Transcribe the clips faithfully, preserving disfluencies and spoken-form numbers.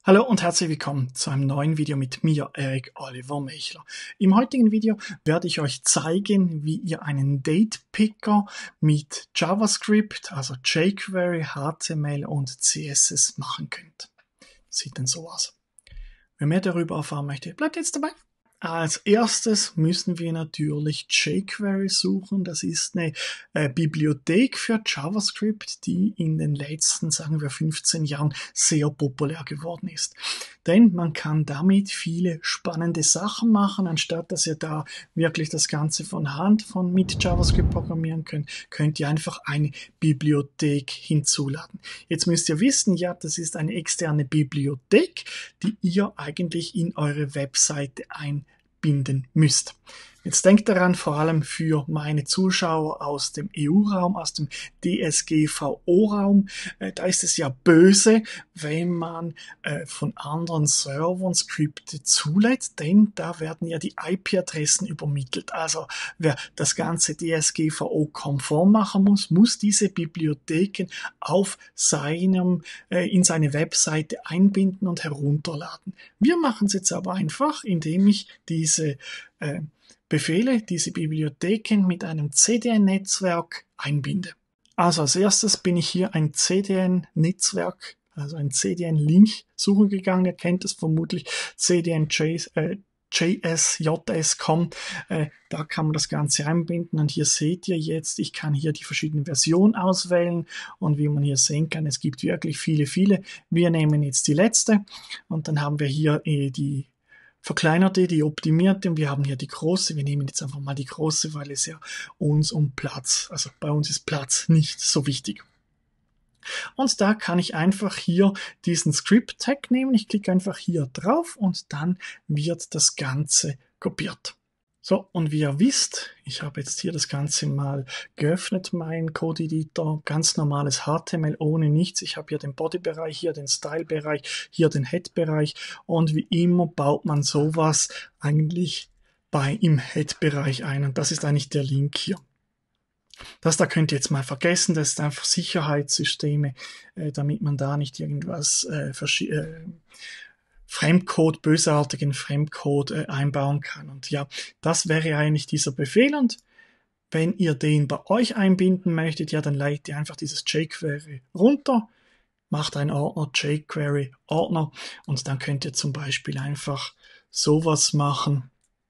Hallo und herzlich willkommen zu einem neuen Video mit mir, Eric Oliver Mechler. Im heutigen Video werde ich euch zeigen, wie ihr einen Date-Picker mit JavaScript, also jQuery, H T M L und C S S machen könnt. Sieht dann so aus. Wer mehr darüber erfahren möchte, bleibt jetzt dabei. Als erstes müssen wir natürlich jQuery suchen. Das ist eine äh, Bibliothek für JavaScript, die in den letzten, sagen wir, fünfzehn Jahren sehr populär geworden ist. Denn man kann damit viele spannende Sachen machen, anstatt dass ihr da wirklich das Ganze von Hand von mit JavaScript programmieren könnt, könnt ihr einfach eine Bibliothek hinzuladen. Jetzt müsst ihr wissen, ja, das ist eine externe Bibliothek, die ihr eigentlich in eure Webseite einbinden müsst. Jetzt denkt daran, vor allem für meine Zuschauer aus dem E U-Raum, aus dem D S G V O-Raum, äh, da ist es ja böse, wenn man äh, von anderen Servern Skripte zulässt, denn da werden ja die I P-Adressen übermittelt. Also wer das ganze D S G V O-konform machen muss, muss diese Bibliotheken auf seinem, äh, in seine Webseite einbinden und herunterladen. Wir machen es jetzt aber einfach, indem ich diese äh, Befehle, diese Bibliotheken mit einem C D N-Netzwerk einbinde. Also als erstes bin ich hier ein C D N-Netzwerk, also ein C D N-Link suchen gegangen. Ihr kennt es vermutlich, C D N J S J S Punkt com. Äh, da kann man das Ganze einbinden und hier seht ihr jetzt, ich kann hier die verschiedenen Versionen auswählen und wie man hier sehen kann, es gibt wirklich viele, viele. Wir nehmen jetzt die letzte und dann haben wir hier äh, die verkleinerte, die optimierte und wir haben hier die große. Wir nehmen jetzt einfach mal die große, weil es ja uns um Platz, also bei uns ist Platz nicht so wichtig. Und da kann ich einfach hier diesen Script-Tag nehmen. Ich klicke einfach hier drauf und dann wird das Ganze kopiert. So, und wie ihr wisst, ich habe jetzt hier das Ganze mal geöffnet, mein Code-Editor, ganz normales H T M L ohne nichts. Ich habe hier den Body-Bereich, hier den Style-Bereich, hier den Head-Bereich und wie immer baut man sowas eigentlich bei im Head-Bereich ein und das ist eigentlich der Link hier. Das da könnt ihr jetzt mal vergessen, das ist einfach Sicherheitssysteme, äh, damit man da nicht irgendwas äh, äh, Fremdcode, bösartigen Fremdcode äh, einbauen kann. Und ja, das wäre eigentlich dieser Befehl und wenn ihr den bei euch einbinden möchtet, ja, dann leitet ihr einfach dieses jQuery runter, macht einen Ordner, jQuery Ordner und dann könnt ihr zum Beispiel einfach sowas machen.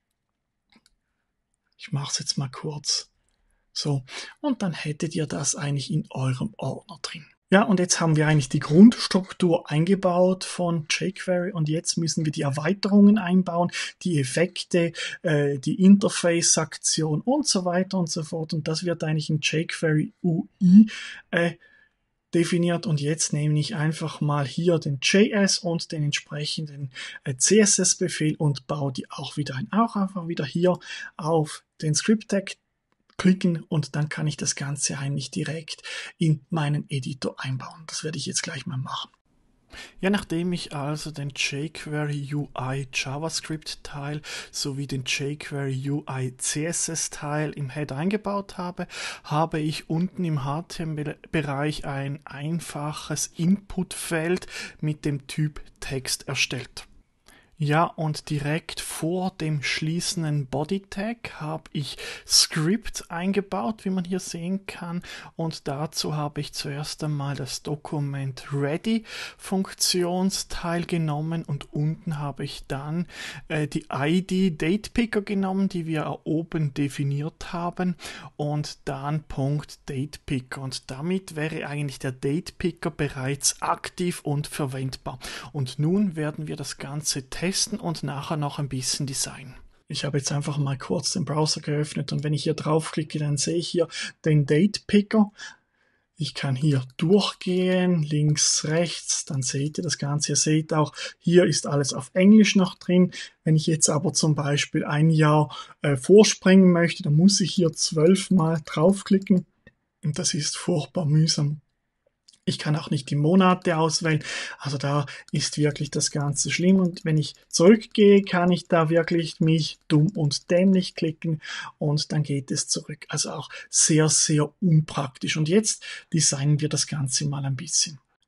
Ich mache es jetzt mal kurz. So, und dann hättet ihr das eigentlich in eurem Ordner drin. Ja, und jetzt haben wir eigentlich die Grundstruktur eingebaut von jQuery und jetzt müssen wir die Erweiterungen einbauen, die Effekte, äh, die Interface-Aktion und so weiter und so fort. Und das wird eigentlich in jQuery U I äh, definiert. Und jetzt nehme ich einfach mal hier den J S und den entsprechenden äh, C S S-Befehl und baue die auch wieder ein. Auch einfach wieder hier auf den Script-Tag klicken und dann kann ich das Ganze eigentlich direkt in meinen Editor einbauen. Das werde ich jetzt gleich mal machen. Ja, nachdem ich also den jQuery U I JavaScript Teil sowie den jQuery U I C S S Teil im Head eingebaut habe, habe ich unten im H T M L-Bereich ein einfaches Inputfeld mit dem Typ Text erstellt. Ja, und direkt vor dem schließenden Body-Tag habe ich Script eingebaut, wie man hier sehen kann. Und dazu habe ich zuerst einmal das Dokument Ready Funktionsteil genommen und unten habe ich dann äh, die I D Date-Picker genommen, die wir oben definiert haben und dann Punkt Date-Picker. Und damit wäre eigentlich der Date-Picker bereits aktiv und verwendbar. Und nun werden wir das Ganze testen. Testen und nachher noch ein bisschen Design. Ich habe jetzt einfach mal kurz den Browser geöffnet und wenn ich hier draufklicke, dann sehe ich hier den Date Picker. Ich kann hier durchgehen, links, rechts, dann seht ihr das Ganze. Ihr seht auch, hier ist alles auf Englisch noch drin. Wenn ich jetzt aber zum Beispiel ein Jahr äh, vorspringen möchte, dann muss ich hier zwölfmal draufklicken und das ist furchtbar mühsam. Ich kann auch nicht die Monate auswählen, also da ist wirklich das Ganze schlimm und wenn ich zurückgehe, kann ich da wirklich mich dumm und dämlich klicken und dann geht es zurück. Also auch sehr, sehr unpraktisch und jetzt designen wir das Ganze mal ein bisschen.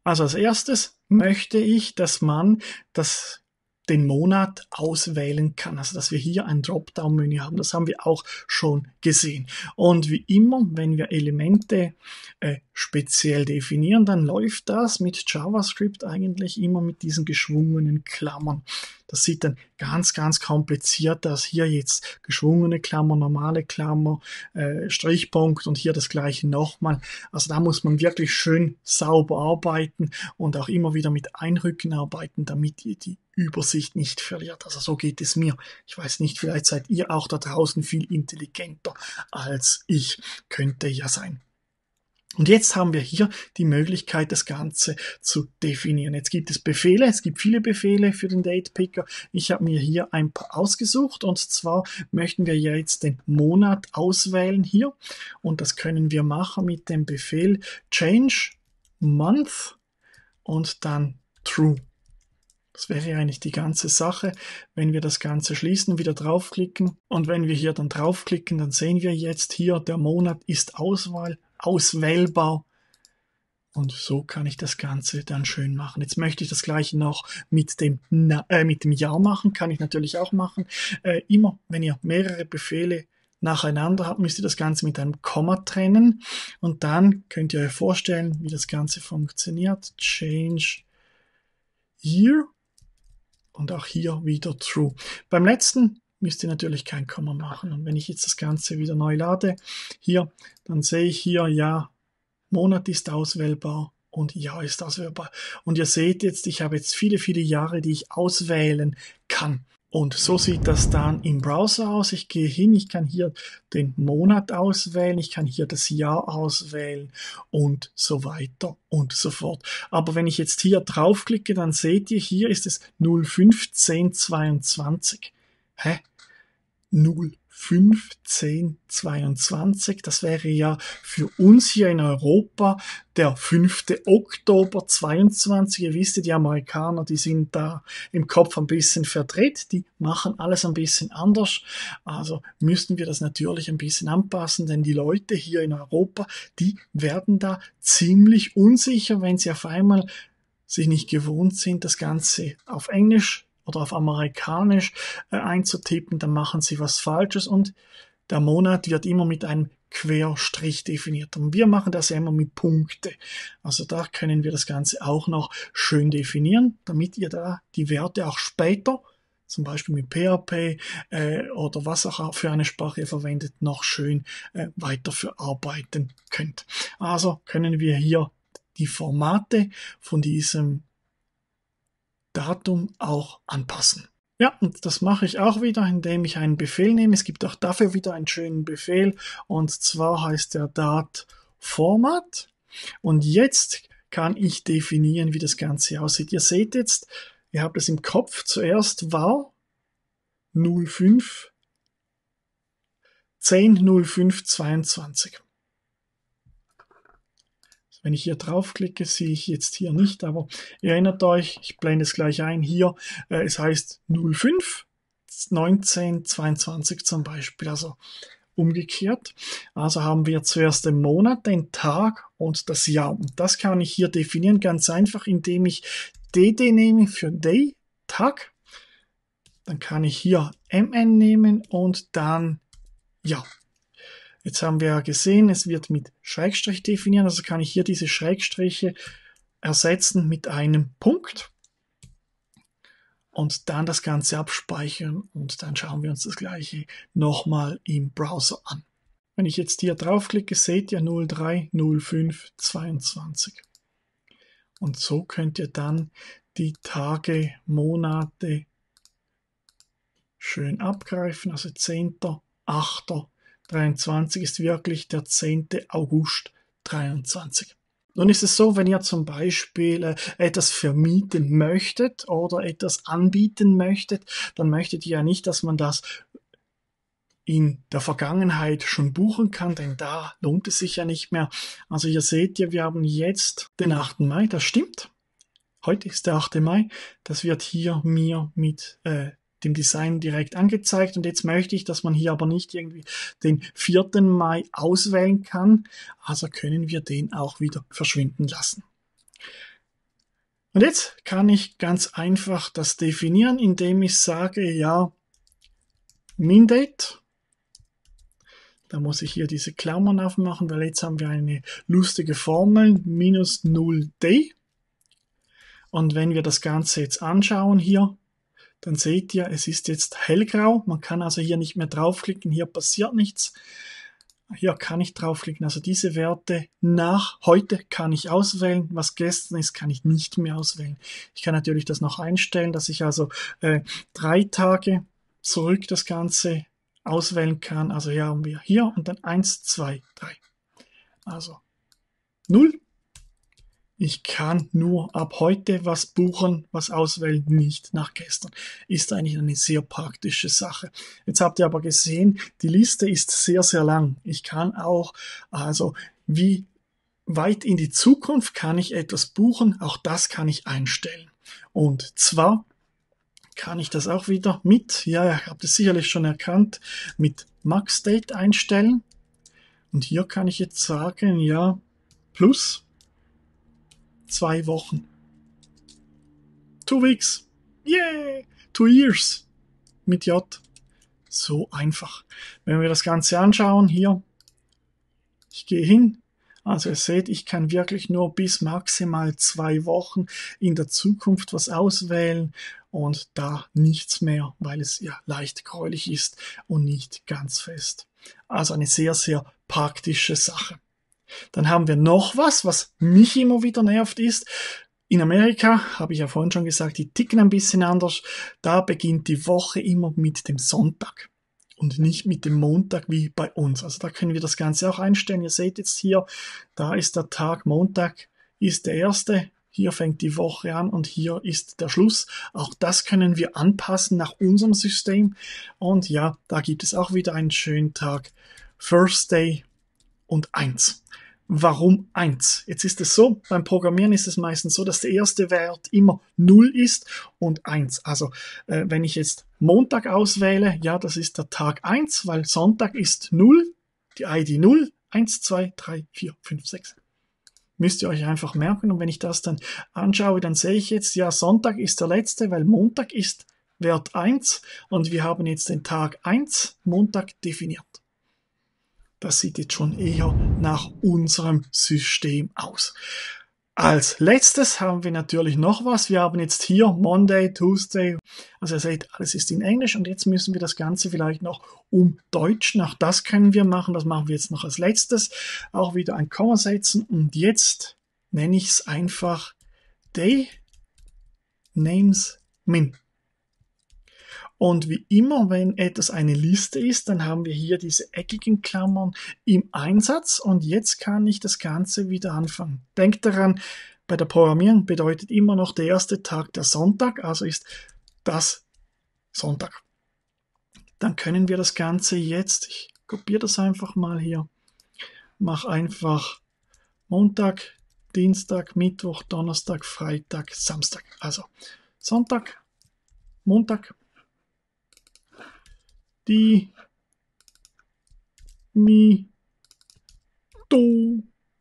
Also als erstes möchte ich, dass man das den Monat auswählen kann, also dass wir hier ein Dropdown-Menü haben. Das haben wir auch schon gesehen. Und wie immer, wenn wir Elemente äh, speziell definieren, dann läuft das mit JavaScript eigentlich immer mit diesen geschwungenen Klammern. Das sieht dann ganz, ganz kompliziert aus. Hier jetzt geschwungene Klammer, normale Klammer, äh, Strichpunkt und hier das gleiche nochmal. Also da muss man wirklich schön sauber arbeiten und auch immer wieder mit Einrücken arbeiten, damit ihr die Übersicht nicht verliert. Also so geht es mir. Ich weiß nicht, vielleicht seid ihr auch da draußen viel intelligenter als ich. Könnte ja sein. Und jetzt haben wir hier die Möglichkeit, das Ganze zu definieren. Jetzt gibt es Befehle, es gibt viele Befehle für den Date Picker. Ich habe mir hier ein paar ausgesucht und zwar möchten wir jetzt den Monat auswählen hier und das können wir machen mit dem Befehl change month und dann true. Das wäre eigentlich die ganze Sache, wenn wir das Ganze schließen und wieder draufklicken. Und wenn wir hier dann draufklicken, dann sehen wir jetzt hier, der Monat ist Auswahl, auswählbar. Und so kann ich das Ganze dann schön machen. Jetzt möchte ich das gleiche noch mit dem, äh, mit dem Jahr machen, kann ich natürlich auch machen. Äh, immer, wenn ihr mehrere Befehle nacheinander habt, müsst ihr das Ganze mit einem Komma trennen. Und dann könnt ihr euch vorstellen, wie das Ganze funktioniert. Change year. Und auch hier wieder true. Beim letzten müsst ihr natürlich kein Komma machen. Und wenn ich jetzt das Ganze wieder neu lade, hier, dann sehe ich hier, ja, Monat ist auswählbar und Jahr ist auswählbar. Und ihr seht jetzt, ich habe jetzt viele, viele Jahre, die ich auswählen kann. Und so sieht das dann im Browser aus. Ich gehe hin, ich kann hier den Monat auswählen, ich kann hier das Jahr auswählen und so weiter und so fort. Aber wenn ich jetzt hier draufklicke, dann seht ihr, hier ist es null fünf zehn zweiundzwanzig. Hä? null fünf zehn zweiundzwanzig, das wäre ja für uns hier in Europa der fünfte Oktober zweiundzwanzig. Ihr wisst, die Amerikaner, die sind da im Kopf ein bisschen verdreht, die machen alles ein bisschen anders. Also müssten wir das natürlich ein bisschen anpassen, denn die Leute hier in Europa, die werden da ziemlich unsicher, wenn sie auf einmal sich nicht gewohnt sind, das Ganze auf Englisch oder auf Amerikanisch äh, einzutippen, dann machen sie was Falsches und der Monat wird immer mit einem Querstrich definiert. Und wir machen das ja immer mit Punkte. Also da können wir das Ganze auch noch schön definieren, damit ihr da die Werte auch später, zum Beispiel mit P H P äh, oder was auch für eine Sprache ihr verwendet, noch schön äh, weiter verarbeiten könnt. Also können wir hier die Formate von diesem Datum auch anpassen. Ja, und das mache ich auch wieder, indem ich einen Befehl nehme. Es gibt auch dafür wieder einen schönen Befehl und zwar heißt der dat format und jetzt kann ich definieren, wie das Ganze aussieht. Ihr seht jetzt, ihr habt es im Kopf, zuerst war null fünf zehn null fünf zweiundzwanzig. Wenn ich hier draufklicke, sehe ich jetzt hier nicht, aber ihr erinnert euch, ich blende es gleich ein, hier, äh, es heißt null fünf neunzehn zweiundzwanzig zum Beispiel, also umgekehrt. Also haben wir zuerst den Monat, den Tag und das Jahr. Und das kann ich hier definieren, ganz einfach, indem ich D D nehme für Day, Tag. Dann kann ich hier M N nehmen und dann Jahr. Jetzt haben wir ja gesehen, es wird mit Schrägstrich definieren, also kann ich hier diese Schrägstriche ersetzen mit einem Punkt und dann das Ganze abspeichern und dann schauen wir uns das gleiche nochmal im Browser an. Wenn ich jetzt hier draufklicke, seht ihr null drei null fünf zweiundzwanzig. Und so könnt ihr dann die Tage, Monate schön abgreifen, also zehnter achter dreiundzwanzig ist wirklich der zehnte August dreiundzwanzig. Nun ist es so, wenn ihr zum Beispiel äh, etwas vermieten möchtet oder etwas anbieten möchtet, dann möchtet ihr ja nicht, dass man das in der Vergangenheit schon buchen kann, denn da lohnt es sich ja nicht mehr. Also ihr seht ja, wir haben jetzt den achten Mai, das stimmt. Heute ist der achte Mai, das wird hier mir mit äh, dem Design direkt angezeigt und jetzt möchte ich, dass man hier aber nicht irgendwie den vierten Mai auswählen kann, also können wir den auch wieder verschwinden lassen. Und jetzt kann ich ganz einfach das definieren, indem ich sage, ja, MinDate. Da muss ich hier diese Klammern aufmachen, weil jetzt haben wir eine lustige Formel, minus null day. Und wenn wir das Ganze jetzt anschauen hier, dann seht ihr, es ist jetzt hellgrau. Man kann also hier nicht mehr draufklicken, hier passiert nichts. Hier kann ich draufklicken, also diese Werte nach heute kann ich auswählen, was gestern ist, kann ich nicht mehr auswählen. Ich kann natürlich das noch einstellen, dass ich also äh, drei Tage zurück das Ganze auswählen kann. Also hier haben wir hier und dann eins, zwei, drei. Also null. Ich kann nur ab heute was buchen, was auswählen, nicht nach gestern. Ist eigentlich eine sehr praktische Sache. Jetzt habt ihr aber gesehen, die Liste ist sehr, sehr lang. Ich kann auch, also wie weit in die Zukunft kann ich etwas buchen, auch das kann ich einstellen. Und zwar kann ich das auch wieder mit, ja, ihr habt es sicherlich schon erkannt, mit MaxDate einstellen. Und hier kann ich jetzt sagen, ja, plus zwei Wochen. Two weeks. Yeah! Two years. Mit J. So einfach. Wenn wir das Ganze anschauen, hier. Ich gehe hin. Also ihr seht, ich kann wirklich nur bis maximal zwei Wochen in der Zukunft was auswählen und da nichts mehr, weil es ja leicht gräulich ist und nicht ganz fest. Also eine sehr, sehr praktische Sache. Dann haben wir noch was, was mich immer wieder nervt ist. In Amerika, habe ich ja vorhin schon gesagt, die ticken ein bisschen anders. Da beginnt die Woche immer mit dem Sonntag und nicht mit dem Montag wie bei uns. Also da können wir das Ganze auch einstellen. Ihr seht jetzt hier, da ist der Tag Montag, ist der erste. Hier fängt die Woche an und hier ist der Schluss. Auch das können wir anpassen nach unserem System. Und ja, da gibt es auch wieder einen schönen Tag. First Day und eins. Warum eins? Jetzt ist es so, beim Programmieren ist es meistens so, dass der erste Wert immer null ist und eins. Also äh, wenn ich jetzt Montag auswähle, ja, das ist der Tag eins, weil Sonntag ist null, die I D null, eins, zwei, drei, vier, fünf, sechs. Müsst ihr euch einfach merken und wenn ich das dann anschaue, dann sehe ich jetzt, ja, Sonntag ist der letzte, weil Montag ist Wert eins und wir haben jetzt den Tag eins, Montag definiert. Das sieht jetzt schon eher nach unserem System aus. Als letztes haben wir natürlich noch was. Wir haben jetzt hier Monday, Tuesday. Also ihr seht, alles ist in Englisch und jetzt müssen wir das Ganze vielleicht noch umdeutschen. Auch das können wir machen. Das machen wir jetzt noch als letztes. Auch wieder ein Komma setzen und jetzt nenne ich es einfach Day Names Min. Und wie immer, wenn etwas eine Liste ist, dann haben wir hier diese eckigen Klammern im Einsatz und jetzt kann ich das Ganze wieder anfangen. Denkt daran, bei der Programmierung bedeutet immer noch der erste Tag der Sonntag, also ist das Sonntag. Dann können wir das Ganze jetzt, ich kopiere das einfach mal hier, mache einfach Montag, Dienstag, Mittwoch, Donnerstag, Freitag, Samstag. Also Sonntag, Montag, die mi do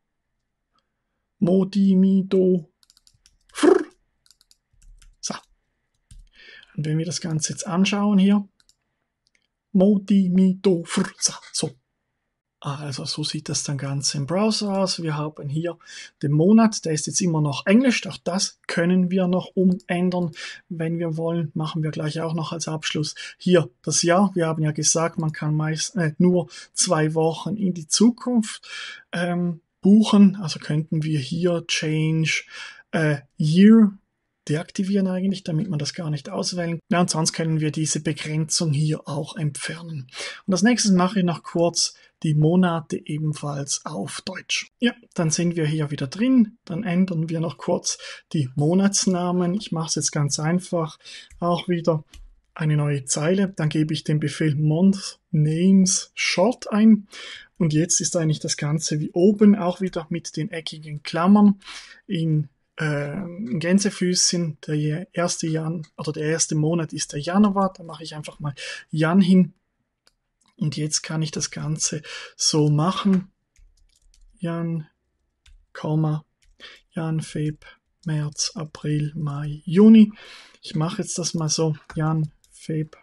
mo di mi do fr. So. Und wenn wir das Ganze jetzt anschauen hier, mo di mi do fr. So. so. Also so sieht das dann ganz im Browser aus. Wir haben hier den Monat, der ist jetzt immer noch Englisch. Auch das können wir noch umändern, wenn wir wollen. Machen wir gleich auch noch als Abschluss. Hier das Jahr. Wir haben ja gesagt, man kann meist äh, nur zwei Wochen in die Zukunft ähm, buchen. Also könnten wir hier Change äh, Year deaktivieren eigentlich, damit man das gar nicht auswählen. Ja, und sonst können wir diese Begrenzung hier auch entfernen. Und als nächstes mache ich noch kurz die Monate ebenfalls auf Deutsch. Ja, dann sind wir hier wieder drin. Dann ändern wir noch kurz die Monatsnamen. Ich mache es jetzt ganz einfach. Auch wieder eine neue Zeile. Dann gebe ich den Befehl Month Names Short ein. Und jetzt ist eigentlich das Ganze wie oben auch wieder mit den eckigen Klammern in in Gänsefüßchen. Der erste Jan oder der erste Monat ist der Januar. Da mache ich einfach mal Jan hin. Und jetzt kann ich das Ganze so machen. Jan, Komma, Jan, Feb, März, April, Mai, Juni. Ich mache jetzt das mal so. Jan, Feb,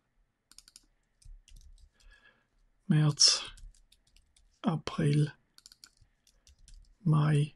März, April, Mai,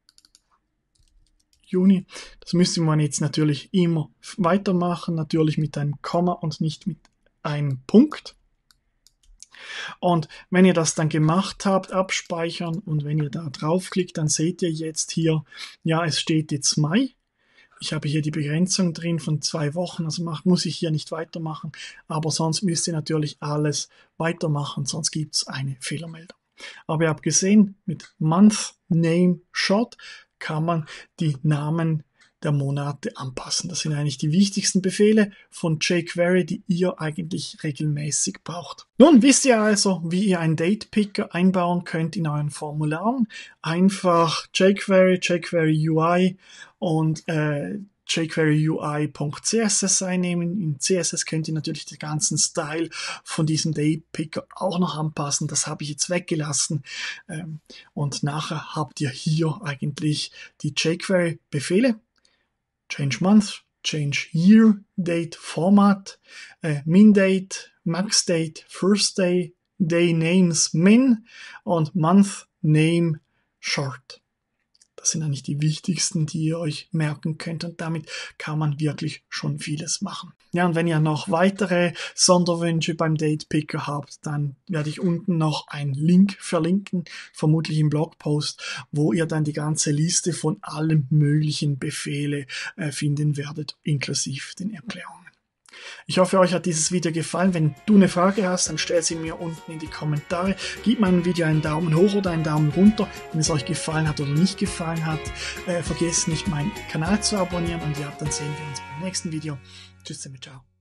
Juni. Das müsste man jetzt natürlich immer weitermachen, natürlich mit einem Komma und nicht mit einem Punkt. Und wenn ihr das dann gemacht habt, abspeichern, und wenn ihr da draufklickt, dann seht ihr jetzt hier, ja, es steht jetzt Mai. Ich habe hier die Begrenzung drin von zwei Wochen, also muss ich hier nicht weitermachen, aber sonst müsst ihr natürlich alles weitermachen, sonst gibt es eine Fehlermeldung. Aber ihr habt gesehen, mit Month, Name, Short kann man die Namen der Monate anpassen. Das sind eigentlich die wichtigsten Befehle von jQuery, die ihr eigentlich regelmäßig braucht. Nun wisst ihr also, wie ihr einen Date-Picker einbauen könnt in euren Formularen. Einfach jQuery, jQuery U I und äh, jQuery U I.css einnehmen. In C S S könnt ihr natürlich den ganzen Style von diesem Date-Picker auch noch anpassen. Das habe ich jetzt weggelassen. Und nachher habt ihr hier eigentlich die jQuery-Befehle. Change Month, Change Year, Date, Format, äh, Min Date, Max Date, First Day, Day Names, Min und Month, Name, Short. Das sind eigentlich die wichtigsten, die ihr euch merken könnt, und damit kann man wirklich schon vieles machen. Ja, und wenn ihr noch weitere Sonderwünsche beim Date-Picker habt, dann werde ich unten noch einen Link verlinken, vermutlich im Blogpost, wo ihr dann die ganze Liste von allen möglichen Befehle äh, finden werdet, inklusive den Erklärungen. Ich hoffe, euch hat dieses Video gefallen. Wenn du eine Frage hast, dann stell sie mir unten in die Kommentare. Gebt meinem Video einen Daumen hoch oder einen Daumen runter, wenn es euch gefallen hat oder nicht gefallen hat. Äh, vergesst nicht, meinen Kanal zu abonnieren, und ja, dann sehen wir uns beim nächsten Video. Tschüss, ciao.